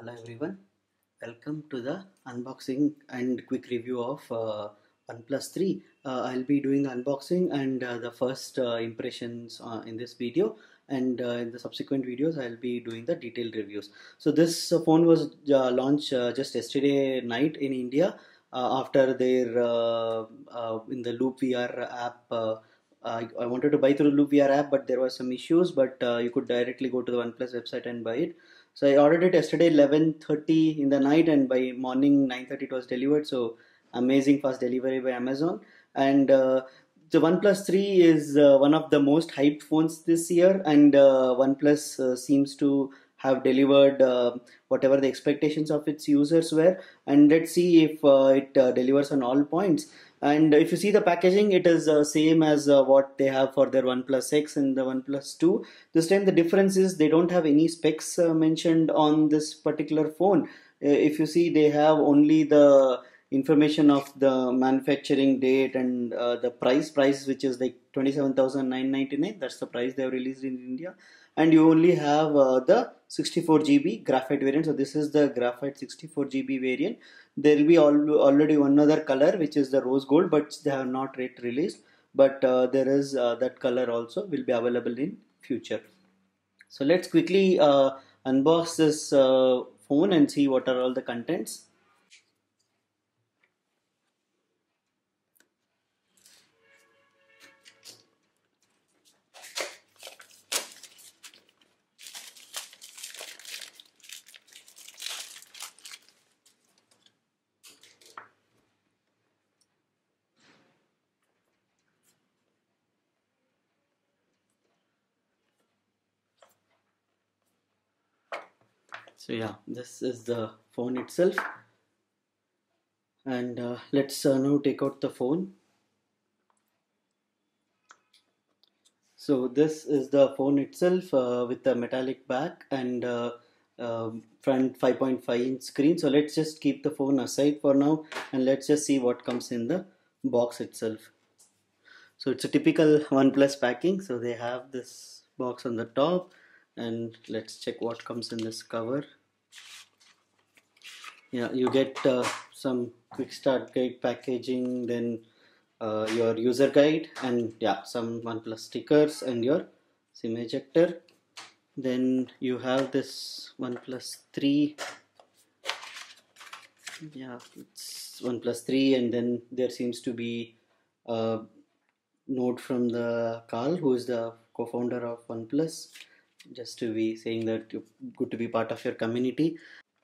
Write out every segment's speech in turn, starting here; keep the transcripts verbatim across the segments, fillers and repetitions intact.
Hello everyone, welcome to the unboxing and quick review of uh, OnePlus three. Uh, I'll be doing the unboxing and uh, the first uh, impressions uh, in this video, and uh, in the subsequent videos I'll be doing the detailed reviews. So this uh, phone was uh, launched uh, just yesterday night in India uh, after their uh, uh, in the Loop V R app. Uh, I, I wanted to buy through the Loop V R app, but there were some issues, but uh, you could directly go to the OnePlus website and buy it. So I ordered it yesterday eleven thirty in the night, and by morning nine thirty it was delivered. So amazing fast delivery by Amazon. And uh, the OnePlus three is uh, one of the most hyped phones this year, and uh, OnePlus uh, seems to have delivered uh, whatever the expectations of its users were. And let's see if uh, it uh, delivers on all points. And if you see the packaging, it is uh, same as uh, what they have for their OnePlus X and the OnePlus two. This time the difference is they don't have any specs uh, mentioned on this particular phone. Uh, if you see, they have only the information of the manufacturing date and uh, the price price which is like twenty-seven thousand nine hundred ninety-nine. That's the price they have released in India. And you only have uh, the sixty-four G B graphite variant. So this is the graphite sixty-four G B variant. There will be al already one other color which is the rose gold, but they have not yet released. But uh, there is uh, that color also will be available in future. So let's quickly uh, unbox this uh, phone and see what are all the contents. So yeah, this is the phone itself, and uh, let's uh, now take out the phone. So this is the phone itself uh, with the metallic back and uh, uh, front five point five inch screen. So let's just keep the phone aside for now, and let's just see what comes in the box itself. So it's a typical OnePlus packing. So they have this box on the top, and let's check what comes in this cover. Yeah, you get uh, some quick start guide packaging, then uh, your user guide, and yeah, some OnePlus stickers and your SIM ejector. Then you have this OnePlus three. Yeah, it's OnePlus three, and then there seems to be a note from the Carl, who is the co-founder of OnePlus, just to be saying that you're good to be part of your community.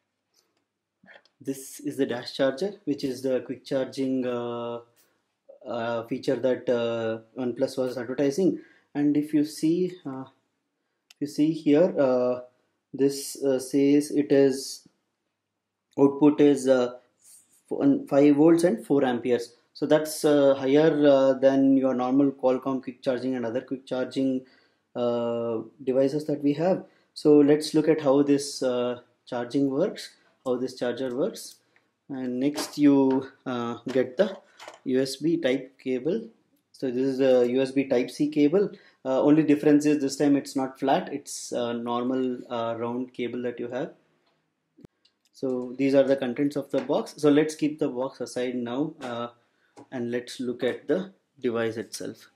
This is the dash charger, which is the quick charging uh, uh, feature that uh, OnePlus was advertising. And if you see, uh, if you see here, uh, this uh, says it is output is uh, five volts and four amperes. So that's uh, higher uh, than your normal Qualcomm quick charging and other quick charging uh, devices that we have. So let's look at how this uh, charging works, how this charger works. And next you uh, get the U S B type cable. So this is a U S B type C cable. Uh, only difference is this time it's not flat, it's a normal uh, round cable that you have. So these are the contents of the box. So let's keep the box aside now uh, and let's look at the device itself.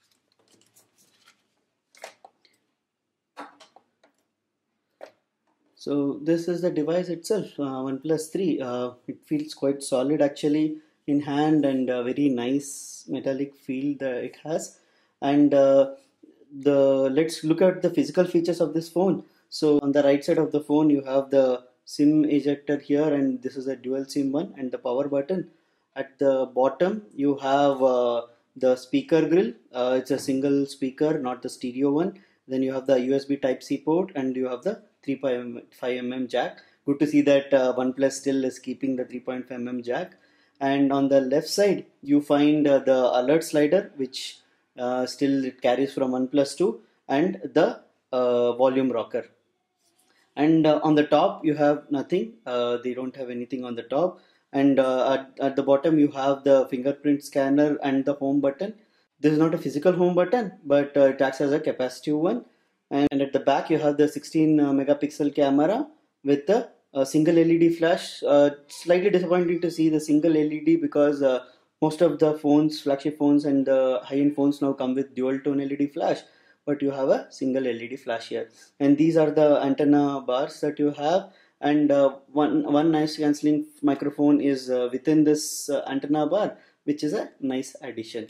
So this is the device itself, uh, OnePlus three. Uh, it feels quite solid actually in hand, and a very nice metallic feel that it has. And uh, the let's look at the physical features of this phone. So on the right side of the phone you have the SIM ejector here, and this is a dual SIM one, and the power button. At the bottom you have uh, the speaker grill. Uh, it's a single speaker, not the stereo one. Then you have the U S B type C port, and you have the three point five millimeter jack. Good to see that uh, OnePlus still is keeping the three point five millimeter jack. And on the left side you find uh, the alert slider, which uh, still it carries from OnePlus two, and the uh, volume rocker. And uh, on the top you have nothing. Uh, they don't have anything on the top. And uh, at, at the bottom you have the fingerprint scanner and the home button. This is not a physical home button, but uh, it acts as a capacitive one. And at the back you have the sixteen uh, megapixel camera with the a single L E D flash. Uh, slightly disappointing to see the single L E D because uh, most of the phones, flagship phones and the high-end phones now come with dual tone L E D flash, but you have a single L E D flash here. And these are the antenna bars that you have. And uh, one one noise cancelling microphone is uh, within this uh, antenna bar, which is a nice addition.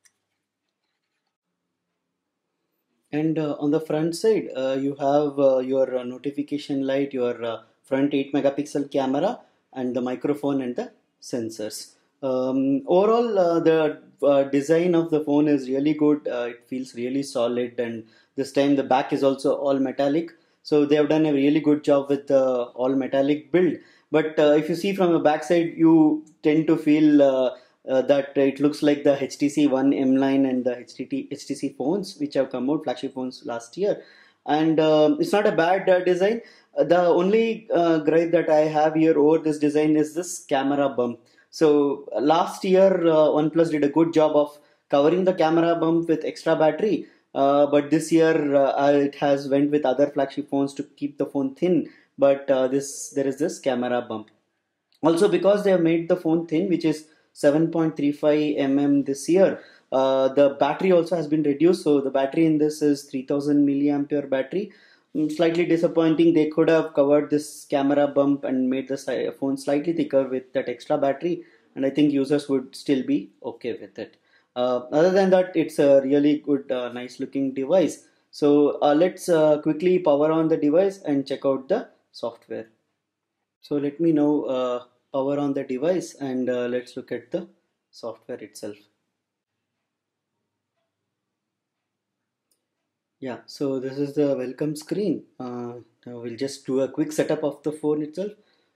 And uh, on the front side, uh, you have uh, your uh, notification light, your uh, front eight megapixel camera, and the microphone and the sensors. Um, overall, uh, the uh, design of the phone is really good. Uh, it feels really solid, and this time the back is also all metallic. So they have done a really good job with the all metallic build. But uh, if you see from the back side, you tend to feel uh, uh, that it looks like the H T C One M line and the H T C H T C phones which have come out, flagship phones last year. And um, it's not a bad uh, design. Uh, the only uh, gripe that I have here over this design is this camera bump. So uh, last year uh, OnePlus did a good job of covering the camera bump with extra battery. Uh, but this year uh, it has went with other flagship phones to keep the phone thin. But uh, this there is this camera bump. Also, because they have made the phone thin, which is seven point three five millimeters this year, uh, the battery also has been reduced. So the battery in this is three thousand milliampere battery. Mm, slightly disappointing. They could have covered this camera bump and made the phone slightly thicker with that extra battery, and I think users would still be okay with it. Uh, other than that, it's a really good, uh, nice looking device. So uh, let's uh, quickly power on the device and check out the software. So let me now uh, power on the device, and uh, let's look at the software itself. Yeah, so this is the welcome screen. Uh, now we'll just do a quick setup of the phone itself.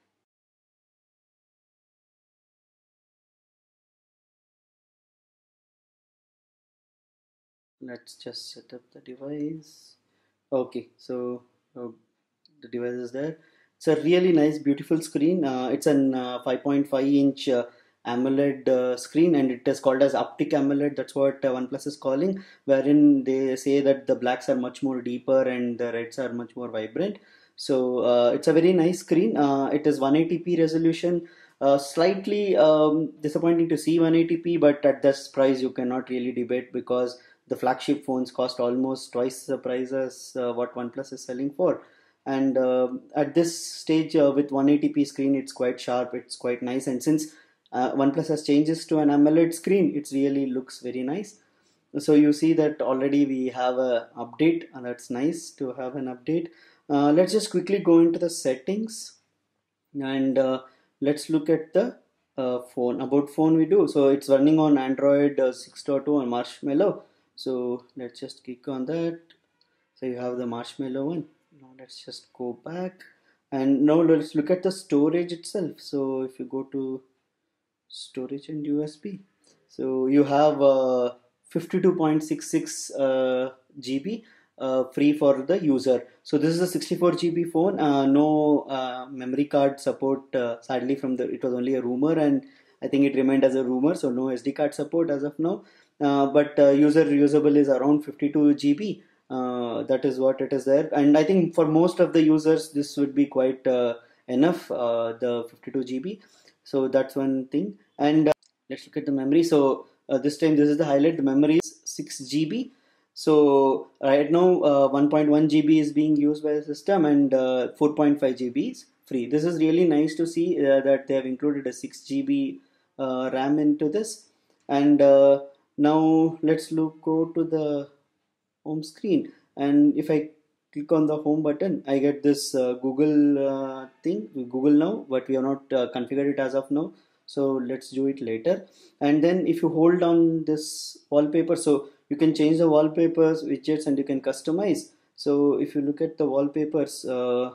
Let's just set up the device. Okay, so uh, the device is there. It's a really nice, beautiful screen. Uh, it's an uh, five point five inch uh, AMOLED uh, screen, and it is called as Optic AMOLED. That's what uh, OnePlus is calling, wherein they say that the blacks are much more deeper and the reds are much more vibrant. So uh, it's a very nice screen. Uh, it is one eighty p resolution. Uh, slightly um, disappointing to see one eighty p, but at this price you cannot really debate because the flagship phones cost almost twice the price as uh, what OnePlus is selling for. And uh, at this stage uh, with one eighty p screen, it's quite sharp, it's quite nice. And since uh, OnePlus has changes to an AMOLED screen, it really looks very nice. So you see that already we have a update, and that's nice to have an update. Uh, let's just quickly go into the settings, and uh, let's look at the uh, phone. About phone we do, so it's running on Android uh, six point two and Marshmallow. So let's just click on that. So you have the Marshmallow one. Now let's just go back, and now let's look at the storage itself. So if you go to storage and U S B, so you have uh, fifty-two point six six uh, G B uh, free for the user. So this is a sixty-four G B phone. Uh, no uh, memory card support. Uh, sadly, from the it was only a rumor, and I think it remained as a rumor. So no S D card support as of now. Uh, but uh, user usable is around fifty-two G B. Uh, that is what it is there, and I think for most of the users this would be quite uh, enough. Uh, the fifty-two G B. So that's one thing. And uh, let's look at the memory. So uh, this time this is the highlight. The memory is six G B. So right now uh, one point one G B is being used by the system, and uh, four point five G B is free. This is really nice to see uh, that they have included a six G B uh, RAM into this. And uh, now let's look go to the home screen, and if I click on the home button, I get this uh, Google uh, thing, Google Now, but we have not uh, configured it as of now. So let's do it later. And then if you hold on this wallpaper, so you can change the wallpapers, widgets, and you can customize. So if you look at the wallpapers, uh,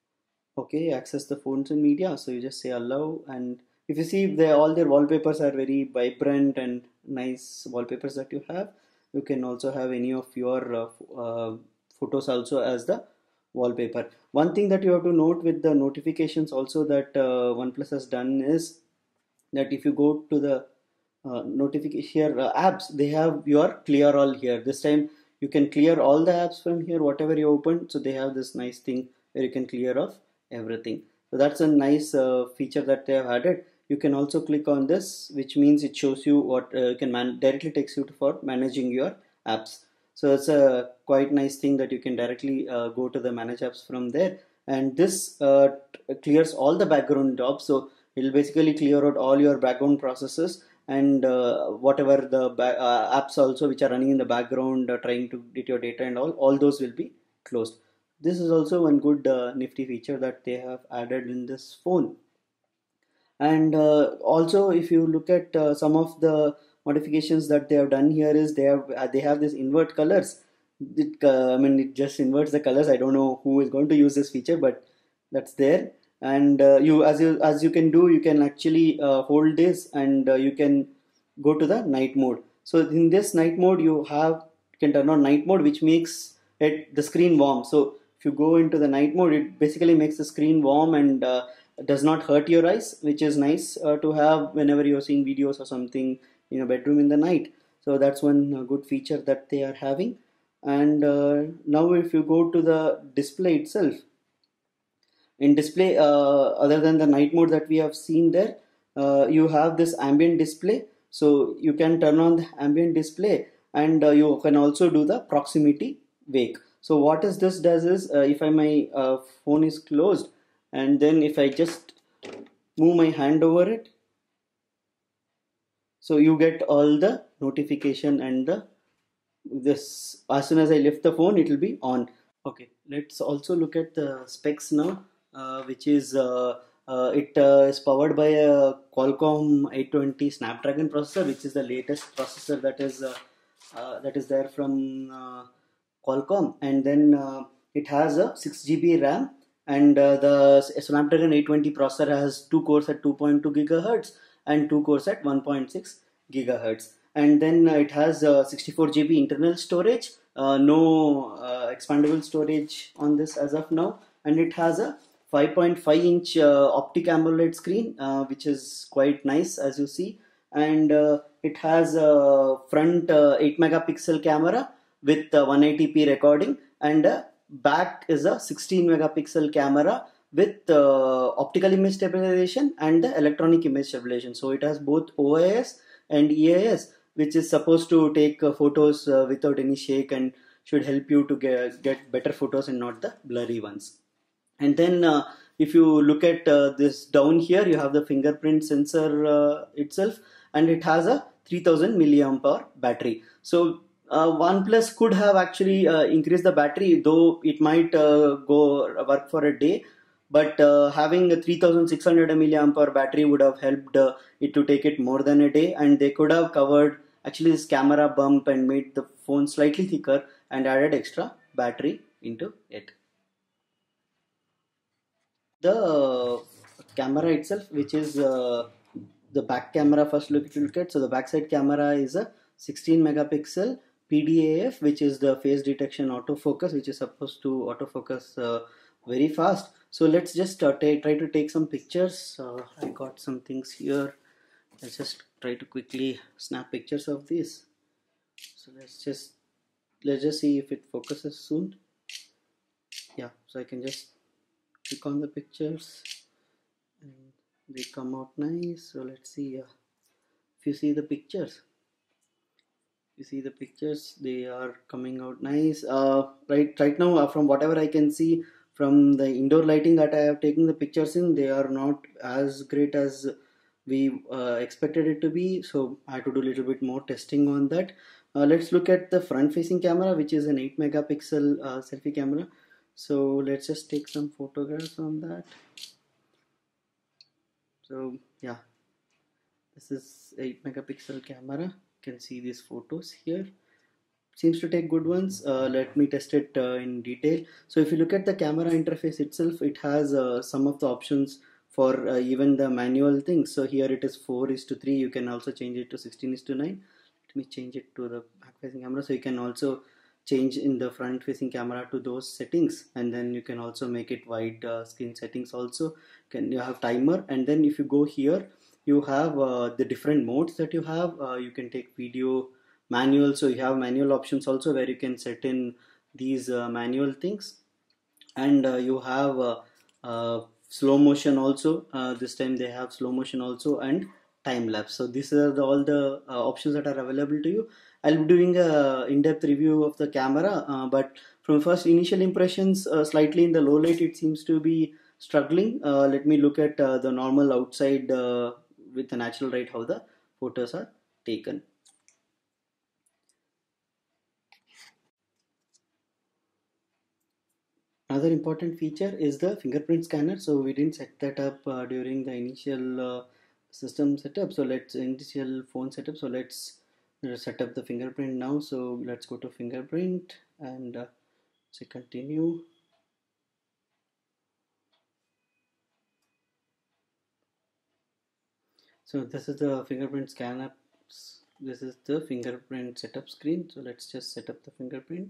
okay, access the phones and media. So you just say allow, and if you see they all their wallpapers are very vibrant and nice wallpapers that you have. You can also have any of your uh, uh, photos also as the wallpaper. One thing that you have to note with the notifications also that uh, OnePlus has done is that if you go to the uh, notification here uh, apps, they have your clear all here. This time you can clear all the apps from here, whatever you open. So they have this nice thing where you can clear off everything. So that's a nice uh, feature that they have added. You can also click on this, which means it shows you what uh, can man directly takes you to for managing your apps. So it's a quite nice thing that you can directly uh, go to the manage apps from there. And this uh, clears all the background jobs. So it will basically clear out all your background processes, and uh, whatever the uh, apps also which are running in the background uh, trying to get your data and all, all those will be closed. This is also one good uh, nifty feature that they have added in this phone. And uh, also, if you look at uh, some of the modifications that they have done here, is they have uh, they have this invert colors. It, uh, I mean, it just inverts the colors. I don't know who is going to use this feature, but that's there. And uh, you as you as you can do, you can actually uh, hold this, and uh, you can go to the night mode. So in this night mode, you have you can turn on night mode, which makes it the screen warm. So if you go into the night mode, it basically makes the screen warm and uh, does not hurt your eyes, which is nice uh, to have whenever you're seeing videos or something in your bedroom in the night. So that's one uh, good feature that they are having. And uh, now if you go to the display itself, in display, uh, other than the night mode that we have seen there, uh, you have this ambient display. So you can turn on the ambient display, and uh, you can also do the proximity wake. So what is this does is, uh, if I, my uh, phone is closed, and then if I just move my hand over it, so you get all the notification, and the this as soon as I lift the phone, it will be on. Okay, let's also look at the specs now, uh, which is uh, uh, it uh, is powered by a Qualcomm eight twenty Snapdragon processor, which is the latest processor that is uh, uh, that is there from uh, Qualcomm. And then uh, it has a six G B RAM, and uh, the Snapdragon eight twenty processor has two cores at two point two gigahertz and two cores at one point six gigahertz. And then uh, it has uh, sixty-four G B internal storage, uh, no uh, expandable storage on this as of now, and it has a five point five inch uh, optic AMOLED screen, uh, which is quite nice as you see. And uh, it has a front uh, eight megapixel camera with uh, one eighty p recording, and uh, back is a sixteen megapixel camera with uh, optical image stabilization and the electronic image stabilization. So it has both O I S and E I S, which is supposed to take uh, photos uh, without any shake, and should help you to get, get better photos and not the blurry ones. And then uh, if you look at uh, this down here, you have the fingerprint sensor uh, itself, and it has a three thousand milliamp hour battery. So uh, OnePlus could have actually uh, increased the battery, though it might uh, go work for a day. But uh, having a three thousand six hundred milliamp hour battery would have helped uh, it to take it more than a day, and they could have covered actually this camera bump and made the phone slightly thicker and added extra battery into it. The camera itself, which is uh, the back camera, first look, look at, so the backside camera is a sixteen megapixel P D A F, which is the face detection autofocus, which is supposed to autofocus uh, very fast. So let's just uh, try to take some pictures. uh, I got some things here. Let's just try to quickly snap pictures of this. So let's just let's just see if it focuses soon. Yeah, so I can just click on the pictures and they come out nice. So let's see. Uh, if you see the pictures, you see the pictures, they are coming out nice. Uh, right, right now, uh, from whatever I can see, from the indoor lighting that I have taken the pictures in, they are not as great as we uh, expected it to be. So I had to do a little bit more testing on that. Uh, let's look at the front facing camera, which is an eight megapixel uh, selfie camera. So let's just take some photographs on that. So yeah, this is eight megapixel camera. You can see these photos here. Seems to take good ones. Uh, let me test it uh, in detail. So if you look at the camera interface itself, it has uh, some of the options for uh, even the manual things. So here it is four is to three. You can also change it to sixteen is to nine. Let me change it to the back facing camera. So you can also change in the front facing camera to those settings, and then you can also make it wide uh, screen settings also. Can you have timer, and then if you go here, you have uh, the different modes that you have. Uh, you can take video, manual, so you have manual options also where you can set in these uh, manual things, and uh, you have uh, uh, slow motion also. Uh, this time they have slow motion also and time lapse. So these are the, all the uh, options that are available to you. I'll be doing a in-depth review of the camera, uh, but from first initial impressions, uh, slightly in the low light it seems to be struggling. Uh, let me look at uh, the normal outside uh, with the natural light how the photos are taken. Another important feature is the fingerprint scanner. So we didn't set that up uh, during the initial uh, system setup. So let's initial phone setup. So let's uh, set up the fingerprint now. So let's go to fingerprint and uh, say continue. So this is the fingerprint scanner. This is the fingerprint setup screen. So let's just set up the fingerprint.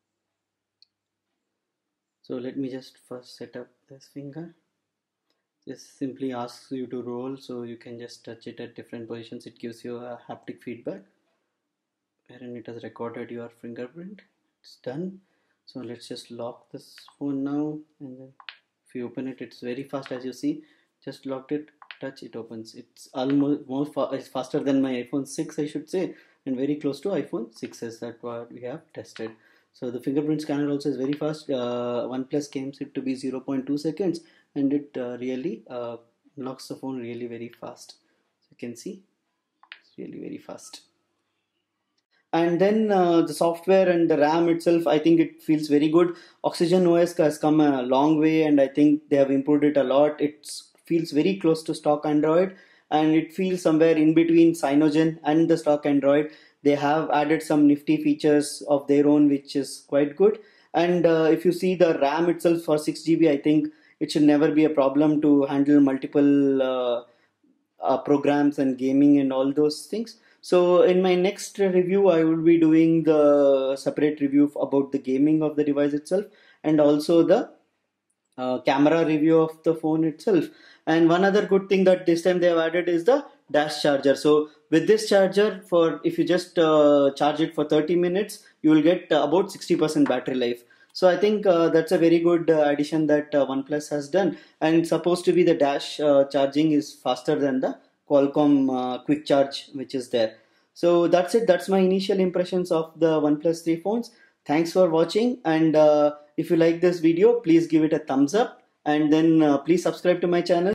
So let me just first set up this finger. This simply asks you to roll, so you can just touch it at different positions. It gives you a haptic feedback wherein it has recorded your fingerprint. It's done. So let's just lock this phone now, and then if you open it, it's very fast as you see. Just locked it, touch, it opens. It's almost more fa it's faster than my iPhone six, I should say, and very close to iPhone six S. That's what we have tested. So the fingerprint scanner also is very fast. Uh, OnePlus claims it to be zero point two seconds, and it uh, really uh, locks the phone really very fast. So you can see it's really very fast. And then uh, the software and the RAM itself, I think it feels very good. Oxygen O S has come a long way, and I think they have improved it a lot. It feels very close to stock Android, and it feels somewhere in between Cyanogen and the stock Android. They have added some nifty features of their own, which is quite good. And uh, if you see the RAM itself for six G B, I think it should never be a problem to handle multiple uh, uh, programs and gaming and all those things. So in my next review, I will be doing the separate review about the gaming of the device itself, and also the uh, camera review of the phone itself. And one other good thing that this time they have added is the dash charger. So with this charger, for if you just uh, charge it for thirty minutes, you will get uh, about sixty percent battery life. So I think uh, that's a very good uh, addition that uh, OnePlus has done. And supposed to be the dash uh, charging is faster than the Qualcomm uh, quick charge which is there. So that's it. That's my initial impressions of the OnePlus three phones. Thanks for watching, and uh, if you like this video, please give it a thumbs up, and then uh, please subscribe to my channel.